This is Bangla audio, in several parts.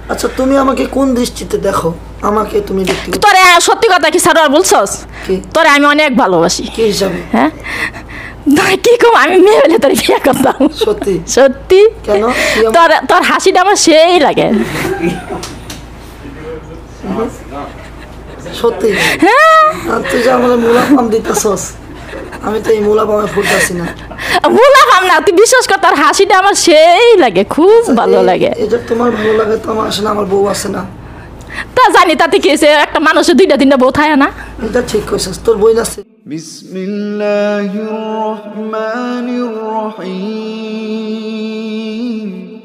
আচ্ছা তুমি আমাকে কোন দৃষ্টিতে দেখো? আমাকে তুমি দেখতে তোরে সত্যি কথা কি সারোয়ার বলছস? তোরে আমি অনেক ভালোবাসি। কি হিসাবে? হ্যাঁ কি কম আমি মেয়ে হলে তোর বিয়ে করতাম। সত্যি? সত্যি। কেন? তোর হাসিটা আমার সেই লাগে। সত্যি? হ্যাঁ। তুই যে আমার মুলাফাম দিতেছস, আমি তো এই মুলাফামে ফুটতেছি না। মুলাফাম না, তুই বিশ্বাস কর তোর হাসিটা আমার সেই লাগে, খুব ভালো লাগে। এই যে তোমার ভালো লাগে তো আমার আসে না, আমার বউ আছে না। তা জানি তাতে কি হয়েছে, একটা মানুষের দুইটা তিনটা বউ থাকে না। এটা ঠিক কইছস, তোর বই আছে। বিসমিল্লাহির রহমানির রহিম।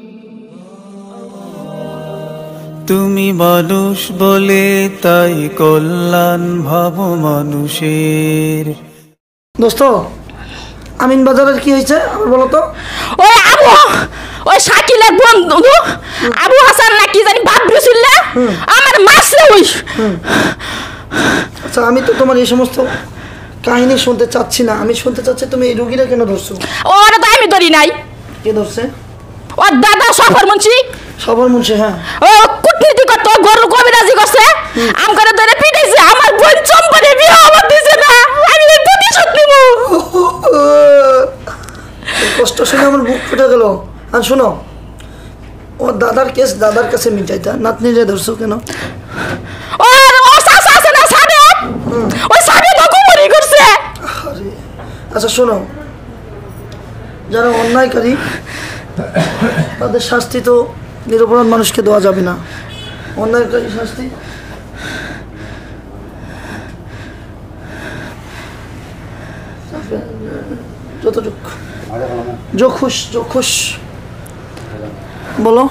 তুমি মানুষ বলে তাই কল্যাণ ভাব মানুষের। দোস্ত আমিন বাজারের কি হয়েছে আমার বলো তো? ওই আবু, ওই শাকিলের বন্ধু আবু হাসান না কি জানি বাপ বিছিল আমার মাসে ওই। আচ্ছা আমি তো তোমার এই সমস্ত কাহিনী শুনতে চাচ্ছি না, আমি শুনতে চাচ্ছি তুমি এই রোগীরা কেন ধরছো? ওরা তো আমি ধরি নাই। কে ধরছে? ওর দাদা সফর মুন্সি। সফর মুন্সি? হ্যাঁ। ও কূটনীতি করতো, গরু কবিরাজি করছে, আম করে ধরে পিটাইছে, আমার বোন চম্পারে বিয়ে আমার দিছে না, আমি এই প্রতিশোধ নিব। কষ্ট শুনে আমার বুক ফেটে গেল। আর শোনো, ও দাদার কেস দাদার কাছে মিটাইতা, নাতনিরে ধরছো কেন? ও চাচা আছে না সাবে, ওই সাবে দকুমরি করছে। আচ্ছা শোনো, যারা অন্যায়কারী তাদের শাস্তি তো নিরপরাধ মানুষকে দেওয়া যাবে না। অন্যায়কারী শাস্তি যতটুকু যখুশ বলো।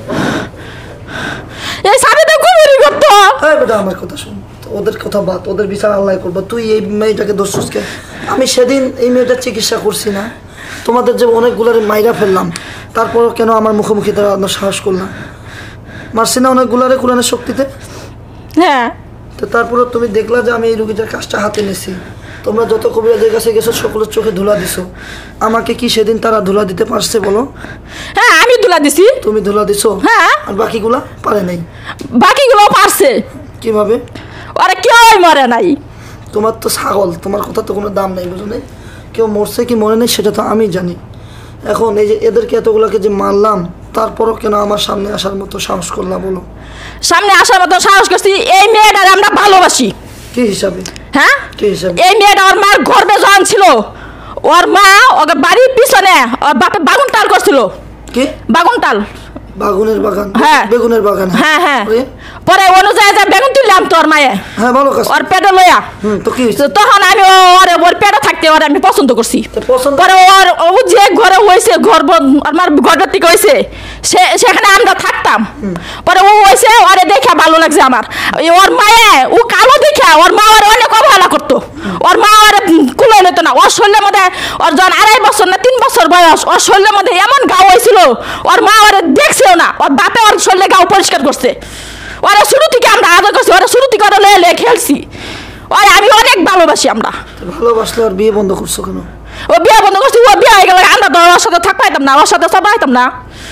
এই সাবে দকুমরি করতো। হ্যাঁ বেটা আমার কথা শোন, ওদের কথা বাদ, ওদের বিচার আল্লাহ করবো। তুই এই মেয়েটাকে দোষকে, আমি সেদিন এই মেয়েটার চিকিৎসা করছি না, তোমাদের যে অনেকগুলার মাইরা ফেললাম, তারপরও কেন আমার মুখোমুখি তারা সাহস করলাম? মারছি না অনেকগুলারে কোরআনের শক্তিতে? হ্যাঁ। তো তারপরে তুমি দেখলা যে আমি এই রুগীটার কাজটা হাতে নিছি। তোমরা যত কবিরাজের কাছে গেছো সকলের চোখে ধুলা দিছো, আমাকে কি সেদিন তারা ধুলা দিতে পারছে বলো? হ্যাঁ আমি ধুলা দিছি। তুমি ধুলা দিছো? হ্যাঁ। আর বাকিগুলা পারে নাই? বাকিগুলো পারছে। কিভাবে? আরে কেউ মরে নাই। তোমার তো ছাগল, তোমার কথা তো কোনো দাম নেই, বুঝো নাই? কেউ মরছে কি মরে নেই সেটা তো আমি জানি। এখন এই যে এদেরকে এতগুলোকে যে মারলাম, তারপরও কেন আমার সামনে আসার মতো সাহস করলাম বলো? সামনে আসার মতো সাহস করছি এই মেয়েটার আমরা ভালোবাসি। কি হিসাবে? হ্যাঁ কি হিসাবে? এই মেয়েটা ওর মার গর্ভে যখন ছিল, ওর মা ওকে বাড়ির পিছনে ওর বাপে বাগুন টাল করছিল। কি বাগুন টাল? বাগুনের বাগান? হ্যাঁ বেগুনের বাগান। হ্যাঁ হ্যাঁ। পরে অনুযায়ী যে বেগুন তুললাম তোর মায়ে। হ্যাঁ ভালো কাজ। ওর পেটে লইয়া। তো কি তখন আমি ওর পেটে থাকতে ওর আমি পছন্দ করছি। পরে ওর ও যে ঘরে হয়েছে গর্ভ আমার গর্ভের থেকে হয়েছে সেখানে আমরা থাকতাম। পরে ও হয়েছে ওরে দেখে ভালো লাগছে আমার। ওর মায়ে ও কালো দেখে ওর মা ওর অনেক অবহেলা করতো। ওর মা ওর কুলো নিত না। ওর শরীরের মধ্যে ওর যখন 2.5 বছর না 3 বছর বয়স, ওর শরীরের মধ্যে এমন ঘাও হয়েছিল ওর মা ওরে দেখছেও না। ওর বাপে ওর শরীরে ঘাও পরিষ্কার করছে। ওরা শুরু থেকে আমরা আদর করছি, ওরা শুরু থেকে ওরা লয়ে লয়ে খেলছি। ওই আমি অনেক ভালোবাসি আমরা। ভালোবাসলে আর বিয়ে বন্ধ করছো কেন? ও বিয়ে বন্ধ করছি, ও বিয়ে হয়ে গেলে আমরা তো ওর সাথে থাক পাইতাম না, ওর সাথে সব পাইতাম না।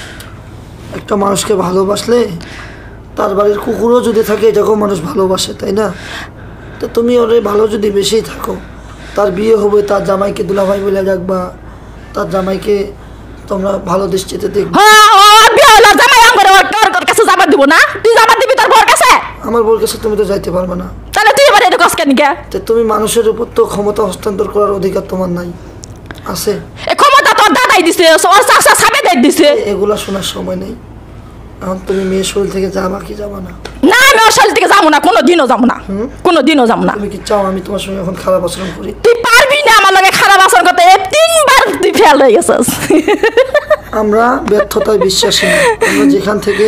একটা মানুষকে ভালোবাসলে তার বাড়ির কুকুরও যদি থাকে এটাকেও মানুষ ভালোবাসে, তাই না? তো তুমি ওরে ভালো যদি বেশি থাকো, তার বিয়ে হবে, তার জামাইকে দুলাভাই বলে রাখবা, তার জামাইকে তোমরা ভালো দৃষ্টিতে দেখবে। হ্যাঁ বিয়ে হলো জামাই আমার ওর কাছে জামা দিব না? তুই জামা দিবি তোর বউর কাছে? আমার বউর কাছে তুমি তো যাইতে পারবে না। তাহলে তুই এবার এটা কষ্ট কেন? তো তুমি মানুষের উপর তো ক্ষমতা হস্তান্তর করার অধিকার তোমার নাই, আছে? এই ক্ষমতা তোর দাদাই দিছে, ওর চাচা সাবেদাই দিছে। এগুলা শোনার সময় নেই। এখন তুমি মেয়ের শরীর থেকে যাবা কি যাবা না? না আমি ওর শরীর থেকে যাবো না, কোনোদিনও যাবো না, কোনোদিনও যাবো না। তুমি কি চাও আমি তোমার সঙ্গে এখন খারাপ আচরণ করি? তুই পারবি না আমার লগে খারাপ আচরণ করতে, 3বার তুই ফেল হয়ে গেছিস। আমরা ব্যর্থতায় বিশ্বাসী না। আমরা যেখান থেকে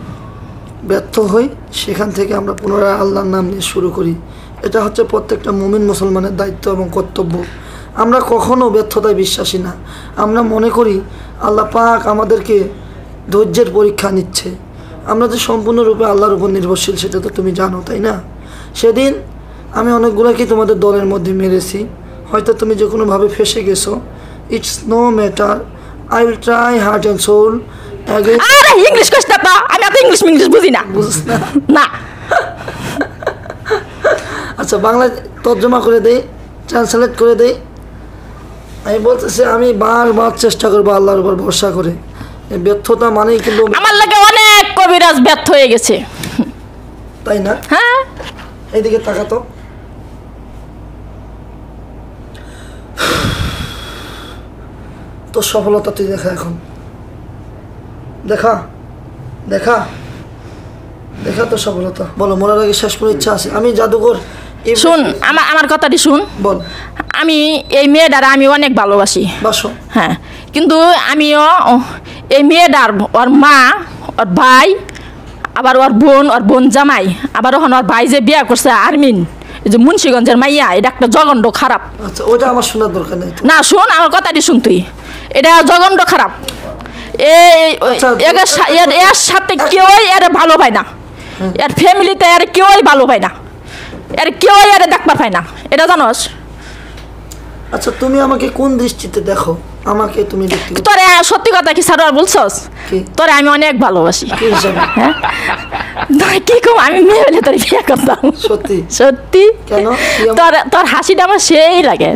ব্যর্থ হই সেখান থেকে আমরা পুনরায় আল্লাহর নাম নিয়ে শুরু করি। এটা হচ্ছে প্রত্যেকটা মুমিন মুসলমানের দায়িত্ব এবং কর্তব্য। আমরা কখনো ব্যর্থতায় বিশ্বাসী না। আমরা মনে করি আল্লাহ পাক আমাদেরকে ধৈর্যের পরীক্ষা নিচ্ছে। আমরা যে সম্পূর্ণরূপে আল্লাহর উপর নির্ভরশীল সেটা তো তুমি জানো, তাই না? সেদিন আমি অনেকগুলোকেই তোমাদের দলের মধ্যে মেরেছি, হয়তো তুমি যে কোনোভাবে ফেসে গেছো। It's no matter, I will try heart and soul. আরে ইংলিশ কইছ না, তো আমি এত ইংলিশ বুঝি না বুঝছ না? না আচ্ছা বাংলা তর্জমা করে দেই, ট্রান্সলেট করে দেই। আমি বলতেছি আমি বারবার চেষ্টা করবো আল্লাহর উপর ভরসা করে। এই ব্যর্থতা মানেই কিন্তু, আমার লাগে অনেক কবিরাজ ব্যর্থ হয়ে গেছে। তাই না? হ্যাঁ এইদিকে তাকাতো। তোর সফলতা তুই দেখা এখন, দেখা দেখা দেখা তোর সফলতা। বলো, মরার আগে শেষ করে ইচ্ছা আছে। আমি জাদুঘর শুন, আমার কথাটি শুন। বল। আমি এই মেয়েটার আমি অনেক ভালোবাসি, বাসো। হ্যাঁ, কিন্তু আমিও এই মেয়েটার ওর মা, ওর ভাই, আবার ওর বোন জামাই, আবার ওখানে ওর ভাই যে বিয়ে করছে আরমিন, এই যে মুন্সিগঞ্জের মাইয়া, এটা একটা জঘন্য খারাপ। আচ্ছা ওটা আমার শোনার দরকার নেই। না শুন, আমার কথাটি শুন তুই, এটা জঘন্য খারাপ। এর সাথে কেউই এর ভালো পায় না, এর ফ্যামিলিতে এর কেউই ভালো পায় না, এর কেউই এর দেখবার পায় না, এটা জানোস? আচ্ছা তুমি আমাকে কোন দৃষ্টিতে দেখো? আমাকে তুমি দেখতে তোরে সত্যি কথা কি স্যার বলছস? কি? তোরে আমি অনেক ভালোবাসি। কি হিসাবে? হ্যাঁ, তুই কি কম, আমি মেয়ে হলে তোর বিয়ে করতাম। সত্যি? সত্যি। কেন? তোর হাসিটা আমার সেই লাগে।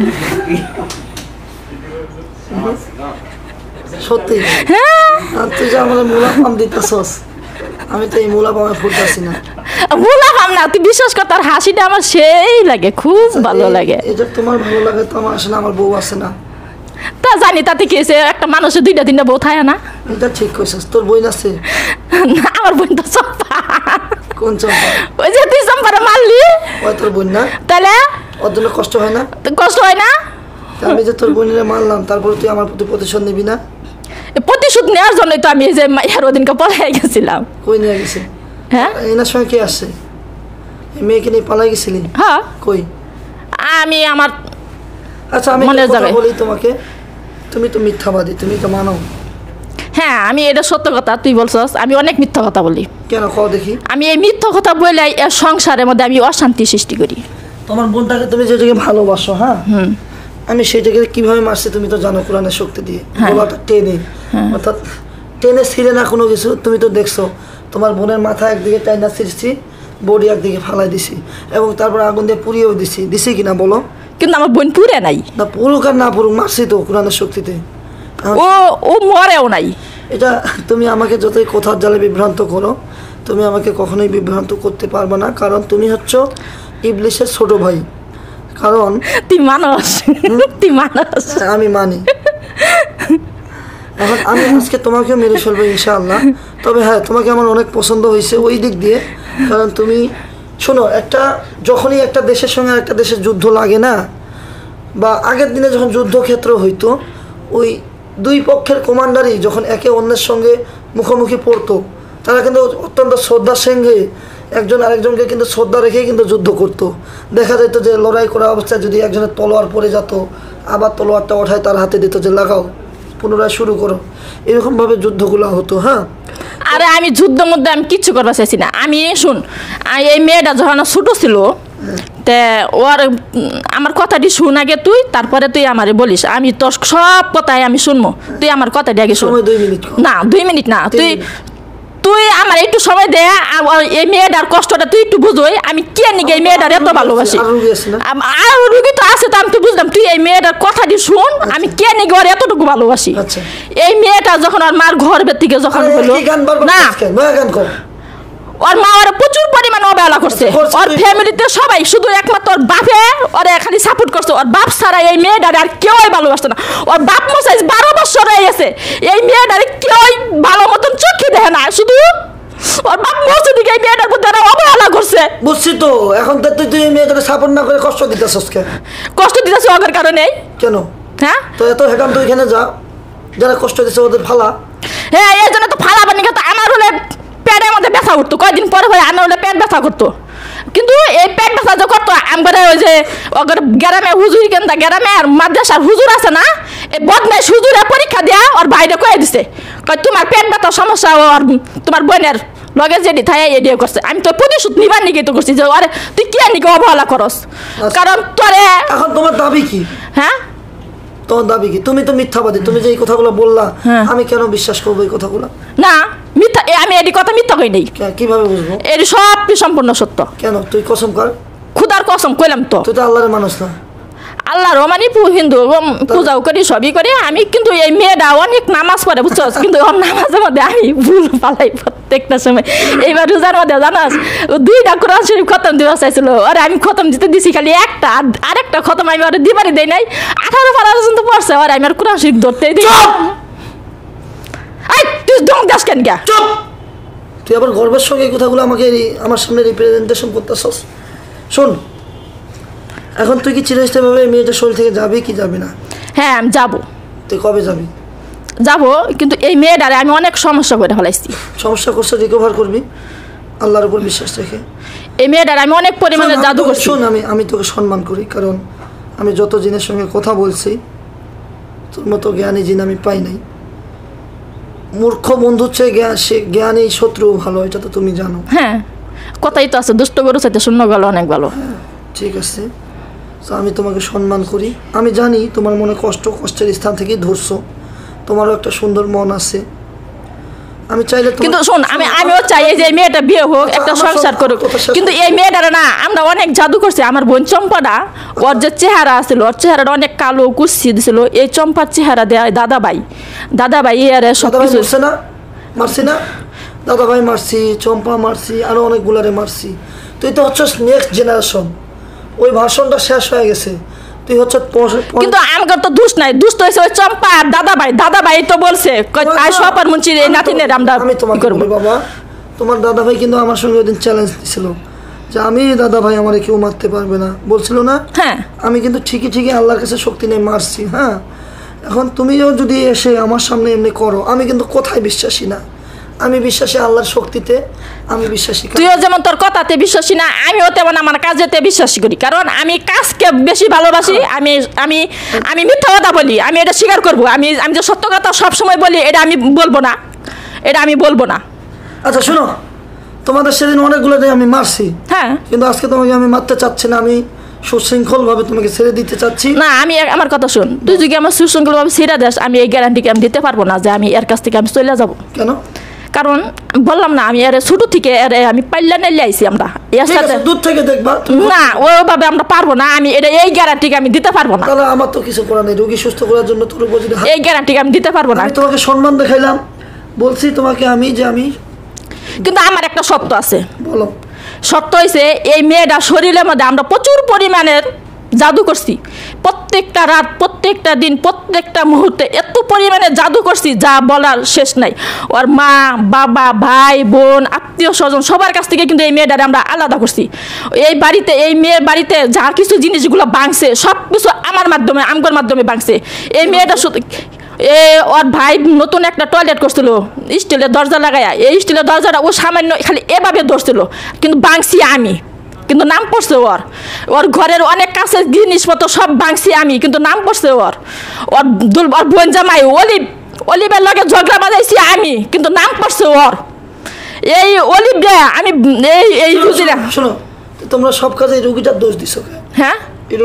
সত্যি? হ্যাঁ, আর তুই যে আমার মূলা পাম দিতেছস, আমি তো এই মূলা পামে ফুটতেছি না। বললাম না, তুই বিশ্বাস কর, তোর হাসিটা আমার সেই লাগে, খুব ভালো লাগে। এটা তোমার ভালো লাগে তো আমার আসে না, আমার বউ আছে না। তা জানি, তাতে কি হয়েছে, একটা মানুষের 2-3টা বউ থাকে না? এটা ঠিক কইছিস। তোর বই আছে? না, আমার বোন তো চম্পা। কোন চম্পা? ওই যে তুই চম্পারে মারলি, ওই তোর বোন না? তাহলে ওর জন্য কষ্ট হয় না? তো কষ্ট হয় না? আমি যে তোর বোনের মারলাম, তারপর তুই আমার প্রতি প্রতিশোধ নিবি না? প্রতিশোধ নেওয়ার জন্যই তো আমি এই যে মাইয়ার ওদিনকে পলাই গেছিলাম। কই নিয়ে গেছে? হ্যাঁ, এনার সঙ্গে কে আসছে? এই মেয়েকে নিয়ে পালাই গেছিলি? হ্যাঁ, কই? আমি আমার আচ্ছা আমি মনের একটা কথা জায়গায়। বলি তোমাকে, তুমি তো মিথ্যাবাদী, তুমি তো মানো। হ্যাঁ, আমি এটা সত্য কথা, তুই বলছস আমি অনেক মিথ্যা কথা বলি। কেন কও দেখি? আমি এই মিথ্যা কথা বলে এর সংসারের মধ্যে আমি অশান্তি সৃষ্টি করি। তোমার বোনটাকে তুমি যেটাকে ভালোবাসো, হ্যাঁ, আমি সেইটাকে কিভাবে মারছি তুমি তো জানো, কোরআনের শক্তি দিয়ে। গলাটা টেনে, অর্থাৎ টেনে ছিঁড়ে না কোনো কিছু, তুমি তো দেখছো। তোমার বোনের মাথা একদিকে টাইনা ছিঁড়ছি, বডি একদিকে ফালাই দিছি, এবং তারপর আগুন দিয়ে পুড়িয়েও দিছি কিনা বলো? কিন্তু আমার বোন পুরে নাই। না পুরুক আর না পুরুক, মারছি তো কোরআনের শক্তিতে। ও মরেও নাই। এটা তুমি আমাকে যতই কথার জালে বিভ্রান্ত করো, তুমি আমাকে কখনোই বিভ্রান্ত করতে পারবে না, কারণ তুমি হচ্ছ ইবলিশের ছোট ভাই। কারণ তুই মানুষ, তুই মানুষ। আমি মানি। এখন আমি আজকে তোমাকেও মেরে ফেলবো ইনশাআল্লাহ। তবে হ্যাঁ, তোমাকে আমার অনেক পছন্দ হয়েছে ওই দিক দিয়ে, কারণ তুমি শোনো, যখনই একটা দেশের সঙ্গে একটা দেশের যুদ্ধ লাগে না, বা আগের দিনে যখন যুদ্ধক্ষেত্র হইতো, ওই দুই পক্ষের কমান্ডারই যখন একে অন্যের সঙ্গে মুখোমুখি পড়তো, তারা কিন্তু অত্যন্ত শ্রদ্ধার সঙ্গে একজন আরেকজনকে কিন্তু শ্রদ্ধা রেখেই কিন্তু যুদ্ধ করতো। দেখা যেত যে লড়াই করা অবস্থায় যদি একজনের তলোয়ার পড়ে যেত, আবার তলোয়ারটা ওঠায় তার হাতে দিত যে লাগাও, পুনরায় শুরু করো। এরকমভাবে যুদ্ধগুলো হতো। হ্যাঁ, আরে আমি যুদ্ধের মধ্যে আমি কিচ্ছু করতে চাইছি না। আমি শুন, এই মেয়েটা যখন ছোটো ছিল, তে ওর আমার কথাটি শুন আগে তুই, তারপরে তুই আমারে বলিস। আমি তোর সব কথাই আমি শুনবো, তুই আমার কথাটি আগে শুন। 2 মিনিট। না 2 মিনিট না, তুই আমার একটু সময় দে। এই মেয়েটার কষ্টটা তুই একটু বুঝোই, আমি কে নিকে এই মেয়েটার এত ভালোবাসি। আর রুগী তো আছে তো, আমি তো বুঝলাম। তুই এই মেয়েটার কথাটি শুন, আমি কে নিকে ওর এতটুকু ভালোবাসি। এই মেয়েটা যখন ওর মার ঘর থেকে যখন হলো না, ওর মা ওরা প্রচুর পরিমাণে অবহেলা করছে। ওর ফ্যামিলিতে সবাই, শুধু একমাত্র ওর বাপে ওরা খালি সাপোর্ট করছে। ওর বাপ ছাড়া এই মেয়েটার আর কেউই ভালোবাসতো না। ওর বাপ মশাই 12 বছর হয়ে গেছে, এই মেয়েটার কেউই ভালো মতন চোখে দেখে না। শুধু ওর বাপ মশাই দিকে এই মেয়েটার প্রতি ওরা অবহেলা করছে। বুঝছি তো। এখন তো তুই এই মেয়েটাকে সাপোর্ট না করে কষ্ট দিতেছস কেন? কষ্ট দিতেছে ওদের কারণে। কেন? হ্যাঁ, তো এত হেকাম তুই এখানে যা, যারা কষ্ট দিচ্ছে ওদের ফালা। হ্যাঁ, এই জন্য তো ফালাবানি কথা। আমার হলে পেটের মধ্যে ব্যথা করতো, কয়েকদিন পরে হয়ে আমার হলে পেট ব্যথা করতো। কিন্তু এই পেট ব্যথা যে করতো, আমার ওই যে ওদের গ্রামে হুজুর, কেন গ্রামে আর মাদ্রাসার হুজুর আছে না, এই বদমাইশ হুজুরে পরীক্ষা দেয়া ওর বাইরে কয়ে দিছে, কয় তোমার পেট ব্যথার সমস্যা ওর তোমার বোনের লগে যেটি থাই এডিও করছে। আমি তো প্রতিশোধ নিবার নিকে তো করছি যে আরে তুই কে নিকে অবহেলা করস। কারণ তোরে এখন তোমার দাবি কি? হ্যাঁ, তোমার দাবি কি? তুমি তো মিথ্যাবাদী। তুমি যে এই কথাগুলো বললা, আমি কেন বিশ্বাস করবো এই কথাগুলো? না মিথ্যা, আমি এটি কথা মিথ্যা কই নাই, কিভাবে বুঝবো? এটি সব সম্পূর্ণ সত্য। কেন তুই কসম কর। খুদার কসম কইলাম তো। তুই তো আল্লাহর মানুষ না। আল্লাহর মানে হিন্দু পূজাও করি, সবই করি আমি, কিন্তু এই মেয়েটা অনেক নামাজ পড়ে বুঝছো, কিন্তু ওর নামাজের মধ্যে আমি ভুল পালাই প্রত্যেকটা সময়। এইবার রোজার মধ্যে জানাস 2টা কোরআন শরীফ খতম দিবা চাইছিল, আরে আমি খতম দিতে দিছি খালি একটা, আরেকটা খতম আমি ওরা দিবারই দেই নাই। 18 পারা পর্যন্ত পড়ছে, আর আমি আর কোরআন শরীফ ধরতেই দিই। তুই দম দাস কেন গা? তুই আবার গর্বের সঙ্গে এই কথাগুলো আমাকে আমার সামনে রিপ্রেজেন্টেশন করতেছস। শোন, এখন তুই কি চিরস্থায়ীভাবে মেয়েটার শরীর থেকে যাবি কি যাবি না? হ্যাঁ আমি যাবো। তুই কবে যাবি? যাবো, কিন্তু এই মেয়েটারে আমি অনেক সমস্যা করে ফেলাইছি। সমস্যা করছে, রিকভার করবি আল্লাহর উপর বিশ্বাস রেখে। এই মেয়েটারে আমি অনেক পরিমাণে জাদু করছি। শোন, আমি তোকে সম্মান করি, কারণ আমি যত জিনের সঙ্গে কথা বলছি তোর মতো জ্ঞানী জিন আমি পাই নাই। মূর্খ বন্ধুর চেয়ে জ্ঞানী শত্রু ভালো, এটা তো তুমি জানো। হ্যাঁ, কথাই তো আছে, দুষ্ট গরু চাইতে শূন্য গেল অনেক ভালো। ঠিক আছে, তো আমি তোমাকে সম্মান করি। আমি জানি তোমার মনে কষ্টের স্থান থেকেই ধরছো, তোমারও একটা সুন্দর মন আছে। আমি চাইলে কিন্তু শোন, আমিও চাই এই যে মেয়েটা বিয়ে হোক, একটা সংসার করুক, কিন্তু এই মেয়েটারা না আমরা অনেক জাদু করছি। আমার বোন চম্পাটা, ওর যে চেহারা আছিল, ওর চেহারাটা অনেক কালো কুচ্ছি দিছিল। এই চম্পার চেহারা দেয় দাদাভাই এর সব কিছু মারছি না, দাদাভাই মারছি, চম্পা মারছি, আরো অনেকগুলারে মারছি। তুই তো হচ্ছে নেক্সট জেনারেশন, ওই ভাষণটা শেষ হয়ে গেছে। তুই হচ্ছে কিন্তু আমার তো দুষ্ট নাই, দুষ্ট হয়েছে ওই চম্পা আর দাদাভাই তো বলছে সবার মুন্সির এই নাতিনের আমরা আমি তোমাকে বলি বাবা, তোমার দাদাভাই কিন্তু আমার সঙ্গে ওইদিন চ্যালেঞ্জ দিছিল যে আমি দাদাভাই আমার কেউ মারতে পারবে না, বলছিল না? হ্যাঁ, আমি কিন্তু ঠিকই আল্লাহর কাছে শক্তি নেই মারছি। হ্যাঁ, এখন তুমিও যদি এসে আমার সামনে এমনি করো, আমি কিন্তু কোথায় বিশ্বাসী না, আমি বিশ্বাসী আল্লাহর শক্তিতে, আমি বিশ্বাসী। তুইও যেমন তোর কথাতে বিশ্বাসী না, আমিও তেমন আমার কাজেতে বিশ্বাসী করি, কারণ আমি কাজকে বেশি ভালোবাসি। আমি আমি আমি মিথ্যা কথা বলি, আমি এটা স্বীকার করবো। আমি যে সত্য কথা সবসময় বলি, এটা আমি বলবো না। আচ্ছা শোনো, তোমাদের সেদিন অনেকগুলো আমি মারছি, হ্যাঁ, কিন্তু আজকে তোমাকে আমি মারতে চাচ্ছি না, আমি সুশৃঙ্খলভাবে তোমাকে ছেড়ে দিতে চাচ্ছি। না, আমি আমার কথা শুন, তুই যদি আমার সুশৃঙ্খলভাবে ছেড়ে দেস, আমি এই গ্যারান্টিকে আমি দিতে পারবো না যে আমি এর কাছ থেকে আমি চলে যাব। কেন? কারণ বললাম না, আমি এর ছোট থেকে আমি পাল্লা নেলে আইছি। আমরা এর সাথে দূর থেকে দেখবা না, ওইভাবে আমরা পারবো না। আমি এই গ্যারান্টিকে আমি দিতে পারবো না। তাহলে আমার তো কিছু করার নেই, রোগী সুস্থ করার জন্য তোর উপর যদি এই গ্যারান্টিকে আমি দিতে পারবো না। আমি তোমাকে সম্মান দেখাইলাম, বলছি তোমাকে আমি কিন্তু আমার একটা সত্য আছে। বলো। সত্য হয়েছে, এই মেয়েটা শরীরের মধ্যে আমরা প্রচুর পরিমাণের জাদু করছি। প্রত্যেকটা রাত, প্রত্যেকটা দিন, প্রত্যেকটা মুহূর্তে এত পরিমাণে জাদু করছি যা বলার শেষ নাই। ওর মা, বাবা, ভাই, বোন, আত্মীয় স্বজন সবার কাছ থেকে কিন্তু এই মেয়েটারে আমরা আলাদা করছি। এই মেয়ের বাড়িতে যা কিছু জিনিসগুলো ভাঙছে সব কিছু আমার মাধ্যমে ভাঙছে। এই মেয়েটা শুধু ওর ভাই নতুন একটা টয়লেট করছিল স্টিলের দরজা লাগাইয়া, এই স্টিলের দরজাটা ও সামান্য খালি এভাবে ধরছিল, কিন্তু ভাঙছি আমি, কিন্তু নাম পড়ছে ওর ঘরের অনেক কাছের জিনিসপত্র সব ভাঙছি আমি, কিন্তু নাম পড়ছে ওর বোন জামাই অলিভের লগে ঝগড়া বাজাইছি আমি, কিন্তু নাম পড়ছে ওর। এই অলিভ আমি এই রুগীরা, শোনো, তোমরা সব কাজে রুগীটার দোষ দিছো। হ্যাঁ,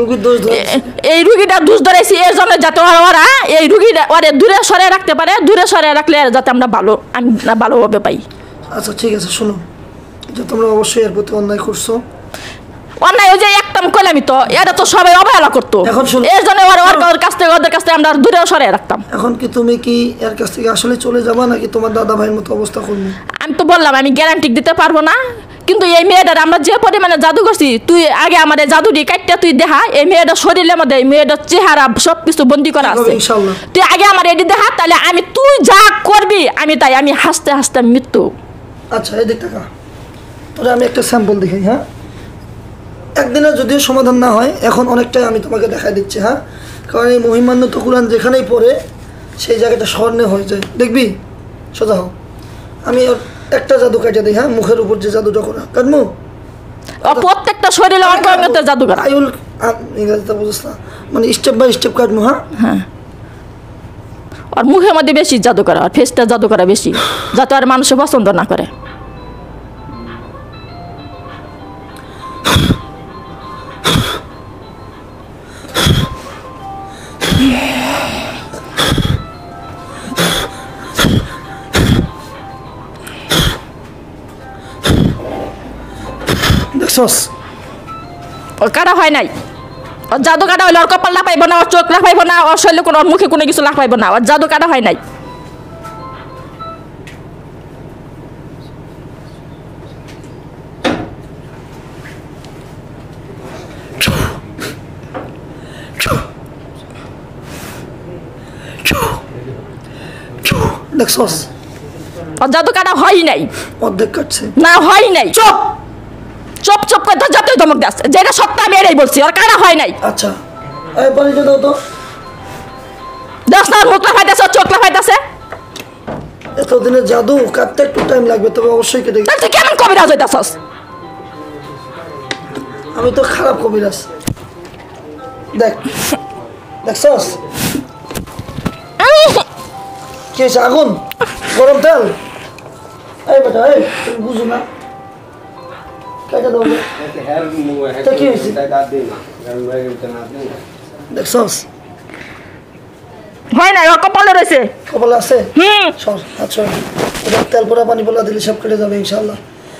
এই রুগীটা দোষ ধরেছি এর জন্য যাতে ওরা এই রুগীটা ওরে দূরে সরে রাখতে পারে, দূরে সরে রাখলে যাতে আমরা ভালোভাবে পাই। আচ্ছা ঠিক আছে, শোনো, যে তোমরা অবশ্যই এর প্রতি অন্যায় করছো। অন্যায় ওই যে একদম কইলামই তো, এটা তো সবাই অবহেলা করতো, এর জন্য ওদের কাছ থেকে আমরা দূরে সরে রাখতাম। এখন কি তুমি কি এর কাছ থেকে আসলে চলে যাবা, নাকি তোমার দাদা ভাইয়ের মতো অবস্থা করবে? আমি তো বললাম আমি গ্যারান্টি দিতে পারবো না, কিন্তু এই মেয়েটার আমরা যে পরিমাণে জাদু করছি, তুই আগে আমার জাদুটি কাটটা তুই দেখা। এই মেয়েটার শরীরের মধ্যে এই মেয়েটার চেহারা সবকিছু বন্দি করা আছে, তুই আগে আমার এটি দেখা, তাহলে তুই যা করবি আমি হাসতে হাসতে মৃত্যু। আচ্ছা এই দিক টাকা তোরা আমি একটা স্যাম্পল দেখাই। হ্যাঁ, একদিনে যদিও সমাধান না হয়, এখন অনেকটাই আমি তোমাকে দেখাই দিচ্ছি। হ্যাঁ, কারণ এই মহিমান্বিত কুরআন যেখানেই পড়ে সেই জায়গাটা স্বর্ণে হয়ে যায়, দেখবি। সোজা হোক, আমি একটা জাদু কাটে দিই। হ্যাঁ, মুখের উপর যে জাদুটা করা কাটমু, প্রত্যেকটা শরীরে অঙ্গতে জাদু করা, ইংরেজিতে বুঝছ না, মানে স্টেপ বাই স্টেপ কাটমু। হ্যাঁ, আর মুখের মধ্যে বেশি জাদু করা, আর ফেসটা জাদু করা বেশি, যাতে আর মানুষে পছন্দ না করে। দেখছস ওর কাটা হয় নাই, ওর জাদু কাটা হইলে ওর কপাল না পাইব না, ওর চোখ না পাইব না, ওর শরীরে কোনো, ওর মুখে কোনো কিছু না পাইব না, ওর জাদু কাটা হয় নাই। দেখছস ওর জাদু কাটা হয় নাই, অর্ধেক কাটছে। না হয় নাই। চুপ চুপ চুপ করে তো যতই ধমক দাস, যেটা সত্য আমি এটাই বলছি, ওর কাটা হয় নাই। আচ্ছা এই পানিটা দাও তো। দেখ না, মুখ লাফাইতেছে, চোখ লাফাইতেছে। এতদিনের জাদু কাটতে একটু টাইম লাগবে, তবে অবশ্যই কেটে গেছে। তুই কেমন কবিরাজ হইতাছস? আমি তো খারাপ কবিরাজ। দেখ দেখছস কি হয়েছে? আগুন, গরম তেল। এই বেটা এই তুমি বুঝো না, কেটে দাও। তা কি হয়েছে? দেখছস হয় নাই, ওর কপালে রয়েছে। কপালে আছে। হুম, সর আচ্ছা, এটা তেল পোড়া পানি পোড়া দিলে সব কেটে যাবে ইনশাআল্লাহ।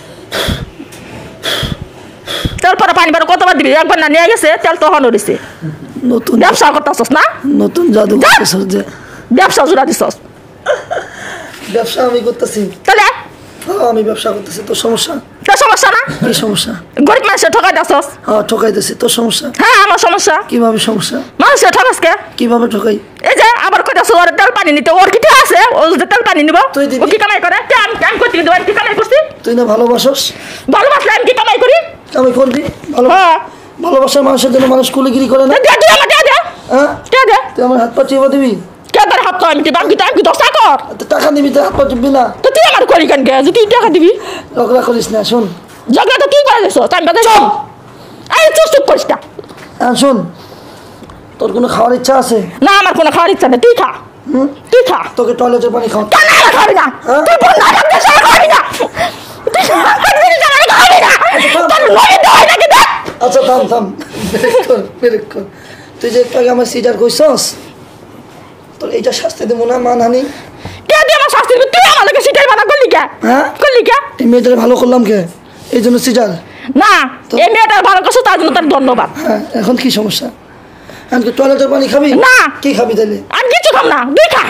তেল পরে পানি পরে কতবার দিবি? একবার না নিয়ে গেছে, তেল তো হন রয়েছে। নতুন ব্যবসা করতেছস না? নতুন জাদু করতেছস যে। ব্যবসা জোড়া দিছস ব্যবসা আমি করতেছি। তাহলে হ্যাঁ আমি ব্যবসা করতেছি, তোর সমস্যা? তোর সমস্যা না? কি সমস্যা? গরিব মানুষের ঠকাই দিছস। হ্যাঁ ঠকাইতেছি, তোর সমস্যা? হ্যাঁ আমার সমস্যা। কিভাবে সমস্যা? মানুষের ঠকাসকে কিভাবে ঠকাই? এই যে আবার কইতাছ ওর তেল পানি নিতে, ওর কি ঠিক আছে? ও যে তেল পানি নিব, তুই দিবি? ও কি কামাই করে? আমি করতে কিন্তু কি কামাই করছি? তুই না ভালোবাসস? ভালোবাসলে আমি কি কামাই করি? আমি করবি ভালো? হ্যাঁ, ভালোবাসার মানুষের জন্য মানুষ কুলিগিরি করে না। দে দে আমার দে দে হ্যাঁ দে দে। তুই আমার হাত পা চিপা দিবি? কে তোর হাত তো আমি কি বাকি টাইম কি দশা কর? তো টাকা দিবি, তো হাত পা টিপবি না। তো তুই আমার করি কেন গে? যে তুই টাকা দিবি, ঝগড়া করিস না। শোন ঝগড়া তো কি করে দিছ? টাইম বাদে চল। এই চুপ চুপ করিস না। হ্যাঁ শোন, তোর কোনো খাওয়ার ইচ্ছা আছে? না আমার কোনো খাওয়ার ইচ্ছা নেই, তুই খা। তুই খা। তোকে টয়লেটের পানি খাও। কেন আর খাবি না? হ্যাঁ? তুই বোন না রাখতে সে খাবি না। তুই জিনিস আমার খাবি না। তোর নয় তো হয় নাকি দেখ। আচ্ছা থাম থাম, ব্রেক কর ব্রেক কর। তুই যে একটু আগে আমার সিটার কইছস, তোর এইটা শাস্তি দেবো না মানহানি? কে দিয়ে আমার শাস্তি দিবি? তুই আমার লোকে সিটাই মানা করলি কে? হ্যাঁ করলি কে? এই মেয়েটারে ভালো করলাম কে? এই জন্য সিটার? না, এই মেয়েটার ভালো করছো তার জন্য তার ধন্যবাদ। হ্যাঁ এখন কি সমস্যা? এখন কি টয়লেটের পানি খাবি? না। কি খাবি তাহলে? আমি কিছু খাম না, তুই খা।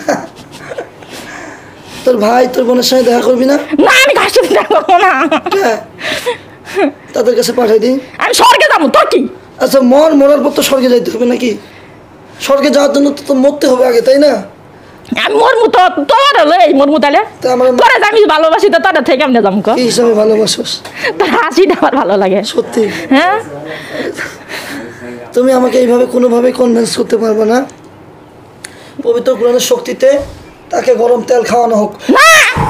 তোর ভাই তোর বোনের সঙ্গে দেখা করবি না? না আমি ঘাসে দেখা করবো না। কে? তাদের কাছে পাঠাই দিই। আমি স্বর্গে যাবো, তোর কি? আচ্ছা মরার পর তো স্বর্গে যাইতে হবে নাকি? স্বর্গে যাওয়ার জন্য তো মরতে হবে আগে, তাই না? আমি মরমু তো, তোর হলো এই মরমু তাহলে। তা আমার তোরা যে আমি ভালোবাসি তো তোরা থেকে আমি যাবো। কি হিসাবে ভালোবাসোস? তোর হাসিটা আমার ভালো লাগে। সত্যি? হ্যাঁ, তুমি আমাকে এইভাবে কোনোভাবে কনভিন্স করতে পারবে না। পবিত্র কোরআনের শক্তিতে তাকে গরম তেল খাওয়ানো হোক, না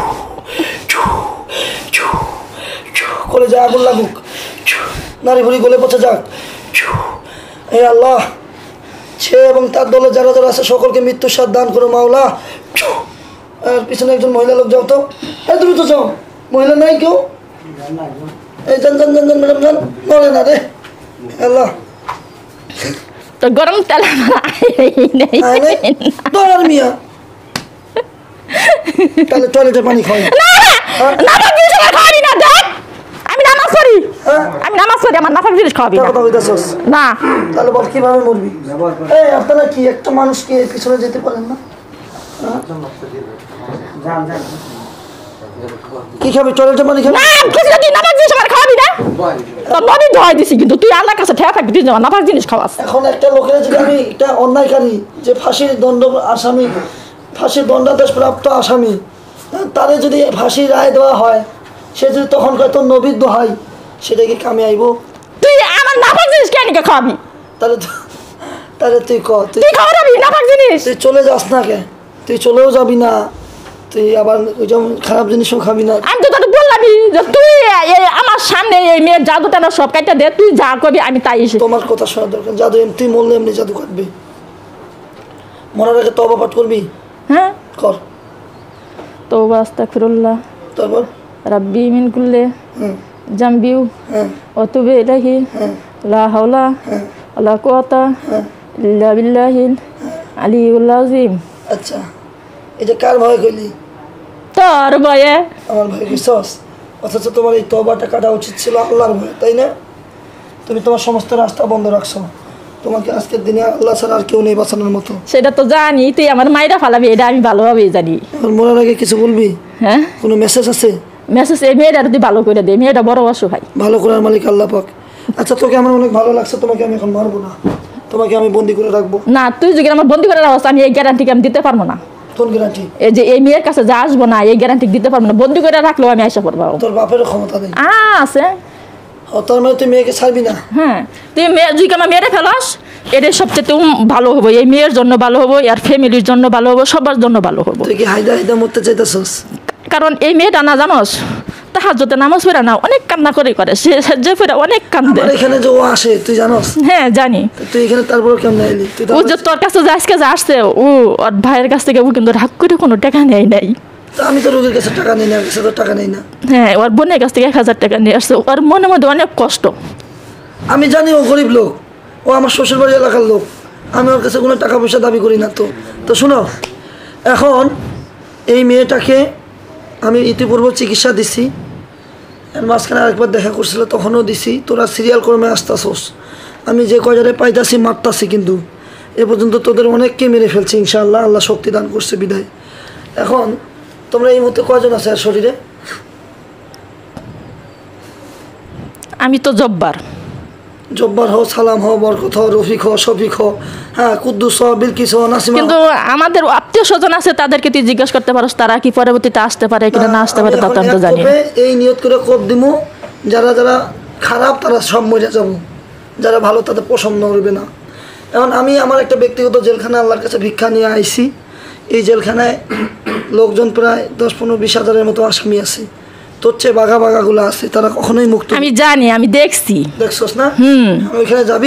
করে যা আগুন লাগুক, নারী ভুড়ি গলে পচে যাক। হে আল্লাহ, সে এবং তার দলে যারা যারা আছে সকলকে মৃত্যুর স্বাদ দান করো মাওলা। আর পিছনে একজন মহিলা লোক যাও তো, এই দ্রুত যাও। মহিলা নাই কেউ? এই যান যান যান যান ম্যাডাম যান, নড়ে না রে। আল্লাহ তো গরম তেল আমার আয় নাই দর মিয়া, তাহলে টয়লেটের পানি খাওয়াই। নামাজ জিনিস আমার খাওয়াবি না, দেখ আমি নামাজ পড়ি। হ্যাঁ আমি নামাজ পড়ি, আমার নামাজ জিনিস খাওয়াবি না। কথা বলতেছস? না তাহলে বল কিভাবে মরবি? এই আপনারা কি একটা মানুষকে এর পিছনে যেতে পারেন না? কি খাবি? টয়লেটের পানি খাবি? না কিছু তুই নামাজ জিনিস আমার খাওয়াবি না। তোর নবী দোয়াই দিছি, কিন্তু তুই আল্লাহর কাছে ঠেয়া থাকবি, তুই আমার নামাজ জিনিস খাওয়াস। এখন একটা লোকের যদি আমি একটা অন্যায়কারী, যে ফাঁসির দণ্ড আসামি, ফাঁসির দণ্ডাদেশ প্রাপ্ত আসামি, তারে যদি ফাঁসির রায় দেওয়া হয়, সে যদি তখন কয় তোর নবীর দোহাই, সেটা কি কামে আইব? তুই আমার নামাজ জিনিস কেন খাওয়াবি? তাহলে তুই ক, তুই খাওয়াবি নামাজ জিনিস? তুই চলে যাস না কে? তুই চলেও যাবি না, তুই আবার ওই যেমন খারাপ জিনিসও খাবি না। আমি তো তোকে বললামই যে তুই আমার সামনে এই মেয়ের জাদু টানা সব কাইটা দে, তুই যা করবি আমি তাই এসে। তোমার কথা শোনা দরকার। জাদু এমনি মরলে এমনি জাদু কাটবে। মরার আগে তওবা পাঠ করবি? হ্যাঁ কর। তওবা আস্তাগফিরুল্লাহ তারপর রাব্বি মিন কুল্লি হুম জামবিউ হ্যাঁ ওয়া তুবু ইলাইহি লা হাওলা ওয়ালা কুওয়াতা ইল্লা বিল্লাহিল আলিয়্যিল আযীম। আচ্ছা, এটা কার ভয় কইলি? তোর বয়ে আমার ভয় কইছস? অথচ তোমার এই তওবাটা কাটা উচিত ছিল আল্লাহর ভয়ে, তাই না? তুমি তোমার সমস্ত রাস্তা বন্ধ রাখছো। তোমাকে আজকের দিনে আল্লাহ ছাড়া আর কেউ নেই বাঁচানোর মতো। সেটা তো জানি, তুই আমার মাইরা ফালাবি, এটা আমি ভালোভাবেই জানি। আর মরার আগে কিছু বলবি? হ্যাঁ, কোনো মেসেজ আছে? মেসেজ এই মেয়েটা তুই ভালো করে দে, মেয়েটা বড় অসহায়। ভালো করার মালিক আল্লাহ পাক। আচ্ছা, তোকে আমার অনেক ভালো লাগছে, তোমাকে আমি এখন মারবো না, তোমাকে আমি বন্দি করে রাখবো। না, তুই যদি আমার বন্দি করে রাখস, আমি এই গ্যারান্টিকে আমি দিতে পারবো না। কোন গ্যারান্টি? এই যে এই মেয়ের কাছে যা আসবো না, এই গ্যারান্টি দিতে পারবো না। বন্দি করে রাখলেও আমি আইসা পড়বো। তোর বাপের ক্ষমতা নেই? আছে। তার মানে তুই মেয়েকে ছাড়বি না? হ্যাঁ, তুই মেয়ে যদি আমার মেয়েরে ফেলাস, এটা সবচেয়ে ভালো হবো। এই মেয়ের জন্য ভালো হবো, আর ফ্যামিলির জন্য ভালো হবো, সবার জন্য ভালো হবো। তুই কি হায়দা হায়দা মরতে চাইতেছস? কারণ এই মেয়েটা না জানোস, তাহাজ্জুদে নামাজ পড়ে না, অনেক কান্না করে সে যে পড়ে অনেক কান্দে। আমার এখানে যে ও আসে তুই জানোস? হ্যাঁ জানি। তুই এখানে তারপরে কেমন এলি? তুই ও যে তোর কাছে যে আজকে যে আসছে, ও ওর ভাইয়ের কাছ থেকে ও কিন্তু রাগ করে কোনো টাকা নেয় নাই। আমি তো রোগীর কাছে টাকা নেই না, কাছে তো টাকা নেই না। হ্যাঁ, ওর বোনের কাছ থেকে 1000 টাকা নিয়ে আসছে। ওর মনে মধ্যে অনেক কষ্ট। আমি জানি ও গরিব লোক, ও আমার শ্বশুর বাড়ি এলাকার লোক, আমি ওর কাছে কোনো টাকা পয়সা দাবি করি না। তো শোনো, এখন এই মেয়েটাকে আমি ইতিপূর্বে চিকিৎসা দিছি, এর মাঝখানে আরেকবার দেখা করছিল, তখনও দিছি। তোরা সিরিয়াল ক্রমে আসতাছোস, আমি যে কয়জারে পাইতাছি মারতাছি, কিন্তু এ পর্যন্ত তোদের অনেককে মেরে ফেলছি ইনশাআল্লাহ। আল্লাহ শক্তি দান করছে বিদায়। এখন তোমরা এই মুহূর্তে কয়জন আছে আর শরীরে? আমি তো জব্বার। জব্বার হও, সালাম হও, বরকত হও, রফিক হও, শফিক হও, হ্যাঁ, কুদ্দুস হও, বিলকিস হও, নাসিমা। কিন্তু আমাদের আত্মীয় স্বজন আছে, তাদেরকে তুই জিজ্ঞেস করতে পারস তারা কি পরবর্তীতে আসতে পারে কিনা না আসতে পারে, তা তো আমি তো জানি না। এই নিয়ত করে কোপ দিমু, যারা যারা খারাপ তারা সব মরে যাব, যারা ভালো তাদের পছন্দ করবে না। এখন আমি আমার একটা ব্যক্তিগত জেলখানা আল্লাহর কাছে ভিক্ষা নিয়ে আইছি। এই জেলখানায় লোকজন প্রায় 10-15-20 হাজারের মতো আসামি আছে। তোর চেয়ে বাঘা বাঘাগুলো আছে, তারা কখনোই মুক্ত। আমি জানি, আমি দেখছি। দেখছস না? ওইখানে যাবি?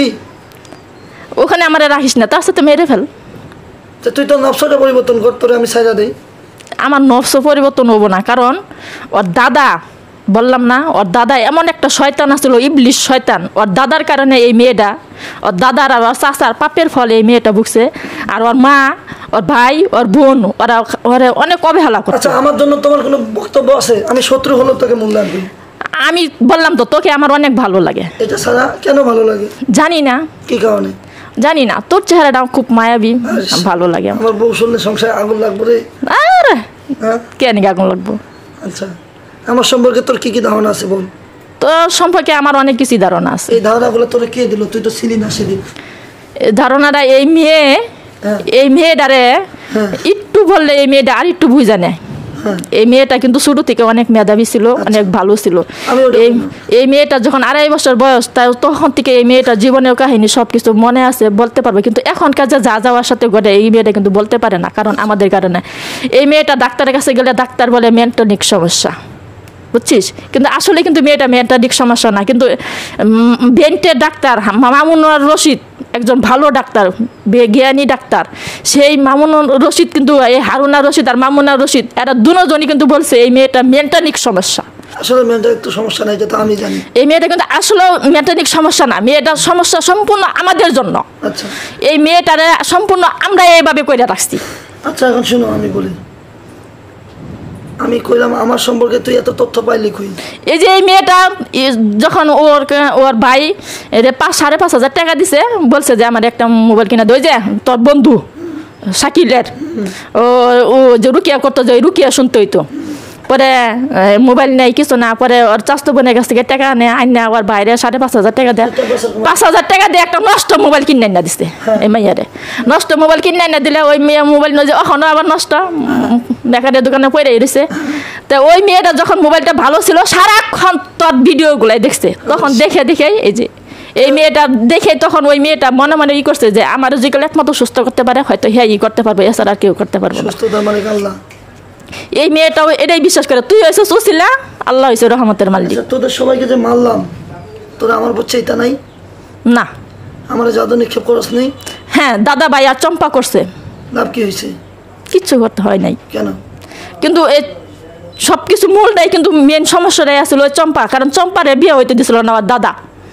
ওখানে আমার রাখিস না, তার সাথে মেরে ফেল। তুই তো নকশাটা পরিবর্তন কর, তোরে আমি সাইডা দেই। আমার নফস পরিবর্তন হবো না, কারণ ওর দাদা, বললাম না, ওর দাদা এমন একটা শয়তান আসছিল, ইবলিশ শয়তান। ওর দাদার কারণে এই মেয়েটা, ওর দাদার আর ওর চাচার পাপের ফলে এই মেয়েটা ভুগছে। আর ওর মা, ওর ভাই, ওর বোন, ওরা ওরা অনেক অবহেলা করছে। আচ্ছা, আমার জন্য তোমার কোনো বক্তব্য আছে? আমি শত্রু হলেও তোকে মূল্যায়ন করি। আমি বললাম তো তোকে আমার অনেক ভালো লাগে। এটা ছাড়া কেন ভালো লাগে? জানি না কি কারণে জানি না, তোর চেহারাটা খুব মায়াবী, ভালো লাগে আমার। আমার বউ শুনলে সংসারে আগুন লাগবে রে। আরে হ্যাঁ, কেন আগুন লাগবো? আচ্ছা, আমার সম্পর্কে তোর কি কি ধারণা আছে বল? তোর সম্পর্কে আমার অনেক কিছু ধারণা আছে। এই ধারণাগুলো তোরে কে দিল? তুই তো ছিলি না সেদিন। এই ধারণাটা এই মেয়ে, হ্যাঁ। এই মেয়েটারে হ্যাঁ। একটু বললে এই মেয়েটা আর একটু বুঝা নেয়। হ্যাঁ। এই মেয়েটা কিন্তু শুরু থেকে অনেক মেধাবী ছিল, অনেক ভালো ছিল। আমি ওটা এই বলবো। এই মেয়েটা যখন 2.5 বছর বয়স, তাই তখন থেকে এই মেয়েটার জীবনের কাহিনী সব কিছু মনে আছে, বলতে পারবে। কিন্তু এখনকার যে যা যাওয়ার সাথে ঘটে, এই মেয়েটা কিন্তু বলতে পারে না, কারণ আমাদের কারণে। এই মেয়েটা ডাক্তারের কাছে গেলে ডাক্তার বলে মেন্টালিক সমস্যা, বুঝছিস? কিন্তু আসলে কিন্তু মেয়েটা মেন্টালিক সমস্যা না, কিন্তু বেন্টের ডাক্তার মামুনুর রশিদ একজন ভালো ডাক্তার, জ্ঞানী ডাক্তার। সেই মামুনুর রশিদ কিন্তু, এই হারুনা রশিদ আর মামুনা রশিদ, এরা দুজনই কিন্তু বলছে এই মেয়েটা মেন্টালিক সমস্যা। আসলে মেয়েটার একটু সমস্যা নাই, যেটা আমি জানি। এই মেয়েটা কিন্তু আসলে মেন্টালিক সমস্যা না, মেয়েটার সমস্যা সম্পূর্ণ আমাদের জন্য। আচ্ছা এই মেয়েটারে সম্পূর্ণ আমরা এইভাবে করে রাখছি। আচ্ছা, এখন শোনো, আমি বলি, আমি কইলাম আমার সম্পর্কে তুই এত তথ্য পাইলি কই? এই যে এই মেয়েটা যখন ওর ভাই 5,500 টাকা দিছে, বলছে যে আমার একটা মোবাইল কিনা দেয়, যে তোর বন্ধু শাকিলের, ও যে রুকিয়া করতো, যে রুকিয়া শুনতে হইতো। পরে মোবাইল নেই, কিছু না। পরে ওর চাচতো বোনের কাছ থেকে টাকা নেয়, আইনা ওর বাইরে 5,500 টাকা দেয়। 5,000 টাকা দিয়ে একটা নষ্ট মোবাইল কিনে না দিচ্ছে এই মেয়েরে। নষ্ট মোবাইল কিনে না দিলে ওই মেয়ে মোবাইল নয় যে এখনও আবার নষ্ট, বেকারের দোকানে পড়ে রয়েছে। তো ওই মেয়েটা যখন মোবাইলটা ভালো ছিল, সারাক্ষণ তোর ভিডিওগুলাই দেখছে। তখন দেখে দেখেই এই যে এই মেয়েটা দেখে, তখন ওই মেয়েটা মনে মনে ই করছে যে আমার যেগুলো একমাত্র সুস্থ করতে পারে, হয়তো হ্যাঁ ই করতে পারবো, এছাড়া আর কেউ করতে পারবো না। সুস্থতার মালিক আল্লাহ। এই মেয়েটাও এটাই বিশ্বাস করে। তুই হয়েছে সুশীলা, আল্লাহ হয়েছে রহমতের মালিক। আচ্ছা, তোদের সবাইকে যে মারলাম, তোরা আমার বুঝছে এটা নাই? না, আমার জাদু নিক্ষেপ করস নেই? হ্যাঁ, দাদা ভাই আর চম্পা করছে, লাভ কি হয়েছে? কিচ্ছু করতে হয় নাই। কেন? কিন্তু এই সব কিছু মূলটাই কিন্তু মেন সমস্যাটাই আসলে ওই চম্পা, কারণ চম্পারে বিয়ে হইতে দিছিল না আমার দাদা।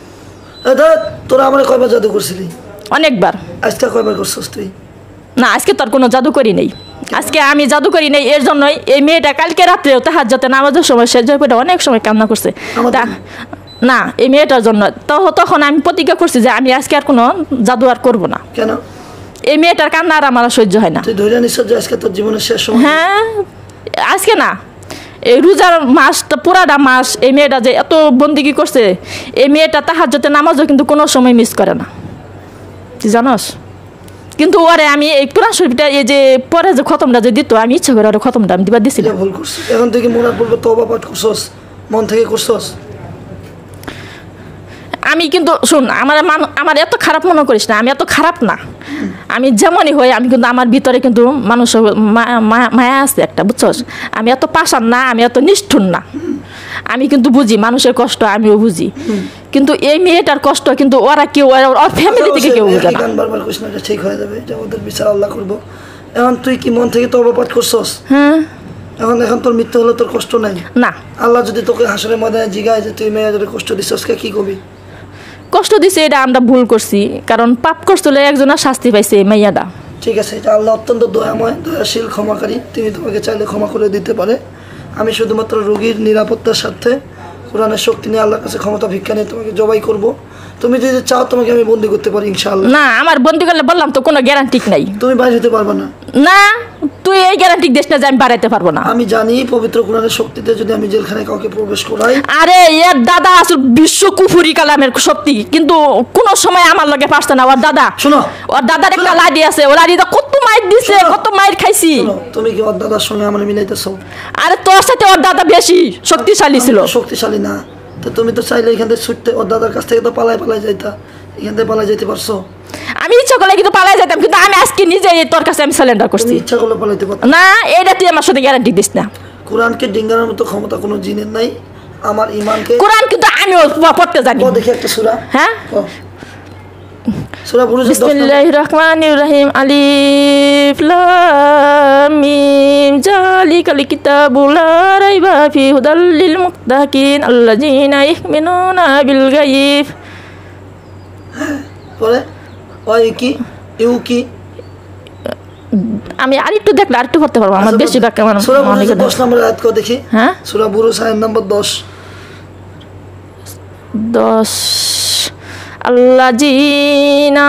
তোরা আমার কয়বার জাদু করছিলি? অনেকবার। আজকে কয়বার করছিস তুই? না, আজকে তার কোনো জাদু করি নেই। আজকে আমি জাদু করি নাই এর জন্যই এই মেয়েটা কালকে রাত্রেও তাহাজ্জুদের নামাজের সময় সে জয়পুরে অনেক সময় কান্না করছে না এই মেয়েটার জন্য তখন আমি প্রতিজ্ঞা করছি যে আমি আজকে আর কোনো জাদু আর করবো না। কেন? এই মেয়েটার কান্না আর আমার সহ্য হয় না। তুই ধরে নিছ যে আজকে তোর জীবনের শেষ সময়? হ্যাঁ, আজকে না, এই রোজার মাসটা পুরাটা মাস এই মেয়েটা যে এত বন্দিগি করছে, এই মেয়েটা তাহাজ্জুদের নামাজও কিন্তু কোনো সময় মিস করে না, তুই জানোস? কিন্তু ওরে আমি এই কোরআন শরীফটা এই যে পরে যে খতমটা যে দিত আমি ইচ্ছা করে ওরে খতমটা আমি দিবা দিছিলাম। ভুল করছিস, এখন থেকে মনে পড়বে তওবা পাঠ করছস, মন থেকে করছস? আমি কিন্তু শুন, আমার এত খারাপ মনে করিস না, আমি এত খারাপ না, আমি যেমনই হই আমি কিন্তু আমার ভিতরে কিন্তু মানুষ মায়া আছে একটা, বুঝছস? আমি এত পাষাণ না, আমি এত নিষ্ঠুর না, আমি কিন্তু বুঝি মানুষের কষ্ট, আমিও বুঝি, কিন্তু এই মেয়েটার কষ্ট কিন্তু ওরা কেউ ওর ফ্যামিলি থেকে কেউ বুঝে না। বারবার কইছ না, এটা ঠিক হয়ে যাবে, এটা ওদের বিচার আল্লাহ করব। এখন তুই কি মন থেকে তওবা পাঠ করছস? হ্যাঁ। এখন তোর মৃত্যু হলে তোর কষ্ট নাই? না। আল্লাহ যদি তোকে হাসরের ময়দানে জিগায় যে তুই মেয়ে যদি কষ্ট দিছস, কি কবি? কষ্ট দিছে এটা আমরা ভুল করছি, কারণ পাপ করছিল একজনের শাস্তি পাইছে এই মাইয়াটা। ঠিক আছে, এটা আল্লাহ অত্যন্ত দয়াময়, দয়াশীল, ক্ষমাকারী, তিনি তোমাকে চাইলে ক্ষমা করে দিতে পারে। আমি শুধুমাত্র রোগীর নিরাপত্তার স্বার্থে কোরআনের শক্তি নিয়ে আল্লাহর কাছে ক্ষমতা ভিক্ষা নিয়ে তোমাকে জবাই করব। তুমি যদি চাও তোমাকে আমি বন্দি করতে পারি ইনশাআল্লাহ। না, আমার বন্দি করলে বললাম তো কোনো গ্যারান্টি নাই। তুমি বাইরে হতে পারবে না। না, তুই এই গ্যারান্টি দিস না যে আমি বাড়াইতে পারবো না। আমি জানি পবিত্র কোরআনের শক্তিতে যদি আমি জেলখানায় কাউকে প্রবেশ করাই। আরে এর দাদা আসল বিশ্ব কুফুরি কালামের শক্তি, কিন্তু কোন সময় আমার লগে পারছে না। ওর দাদা, শোনো, ওর দাদার একটা লাডি আছে, ও লাডিটা কত মাইর দিছে, কত মাইর খাইছি। তুমি কি ওর দাদার সঙ্গে আমার মিলাইতেছো? আরে তোর সাথে ওর দাদা বেশি শক্তিশালী ছিল। শক্তিশালী না তো তুমি তো চাইলে এখান থেকে ছুটতে, ওর দাদার কাছ থেকে তো পালাই যাইতা, এখান থেকে পালাই যাইতে পারছো? আমি ইচ্ছা করলে কিন্তু পালাই যেতাম, কিন্তু আমি আজকে নিজে তোর কাছে আমি সারেন্ডার করছি। ইচ্ছা করলে পালাইতে পারতো না, এটা তুই আমার সাথে গ্যারান্টি দিস না। কোরআনকে ডিঙ্গানোর মতো ক্ষমতা কোনো জিনের নাই। আমার ঈমানকে কোরআন কিন্তু আমিও পড়তে জানি। দেখি একটা সূরা। হ্যাঁ, সূরা বুরুজ। বিসমিল্লাহির রহমানির রহিম। আলিফ লাম মিম যালিকাল কিতাবু লা রাইবা ফিহি হুদাল লিল মুত্তাকিন আল্লাযীনা ইউমিনুনা বিল গায়ব। পরে ওই কি ইউ কি আমি আরেকটু দেখলে আরেকটু পড়তে পারবো, আমার বেশি বাক্য আমার সূরা বুরুজ 10 নম্বর আয়াত কো দেখি। হ্যাঁ, সূরা বুরুজ আয়াত নম্বর 10 আল্লাযীনা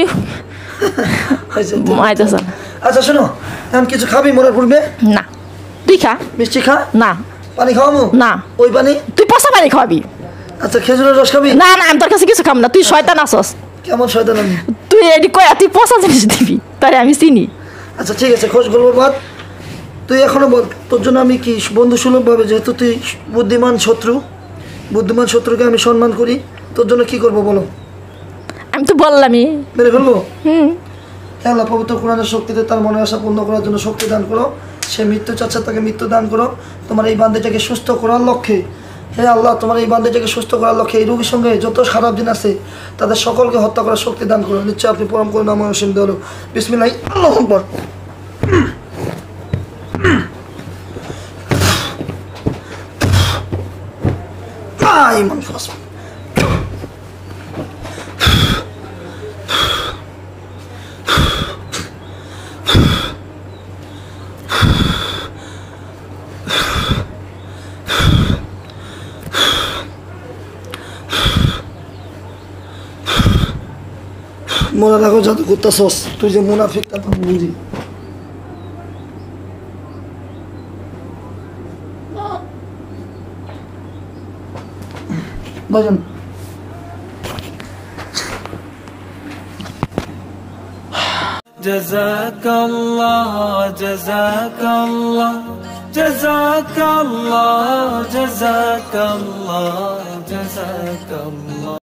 আচ্ছা শোনো, এখন কিছু খাবি মরার পূর্বে? না। তুই খা। মিষ্টি খা? না। পানি খাওয়াবো? না। ওই পানি? তুই পচা পানি খাওয়াবি। আচ্ছা খেজুরের রস খাবি? না না, আমি তোর কাছে কিছু খাম না, তুই শয়তান আসস। কেমন শয়তান আমি? তুই এডি কয়া তুই পচা জিনিস দিবি, তারে আমি চিনি। আচ্ছা ঠিক আছে, খোঁজ গল্প বাদ, তুই এখনো বল তোর জন্য আমি কি বন্ধু সুলভ ভাবে, যেহেতু তুই বুদ্ধিমান শত্রুকে আমি সম্মান করি, তোর জন্য কি করব বলো? আমি তো বললামই, মেরে ফেলবো? আল্লাহ পবিত্র কোরআনের শক্তিতে তার মনে আশা পূর্ণ করার জন্য শক্তি দান করো। সে মৃত্যু চাচ্ছে, তাকে মৃত্যু দান করো তোমার এই বান্দাটাকে সুস্থ করার লক্ষ্যে। হে আল্লাহ, তোমার এই বান্দাটাকে সুস্থ করার লক্ষ্যে এই রোগীর সঙ্গে যত খারাপ দিন আছে তাদের সকলকে হত্যা করার শক্তি দান করো। নিশ্চয় আপনি পরম করুণাময় অসীম দয়ালু। বিসমিল্লাহ, আল্লাহু আকবার। ইমান ফাস মনে রাখো যাতে করতেছস, তুই যে মুনাফিক তা তো বুঝি। বাজন জাযাকাল্লাহ জাযাকাল্লাহ জাযাকাল্লাহ জাযাকাল্লাহ জাযাকাল্লাহ।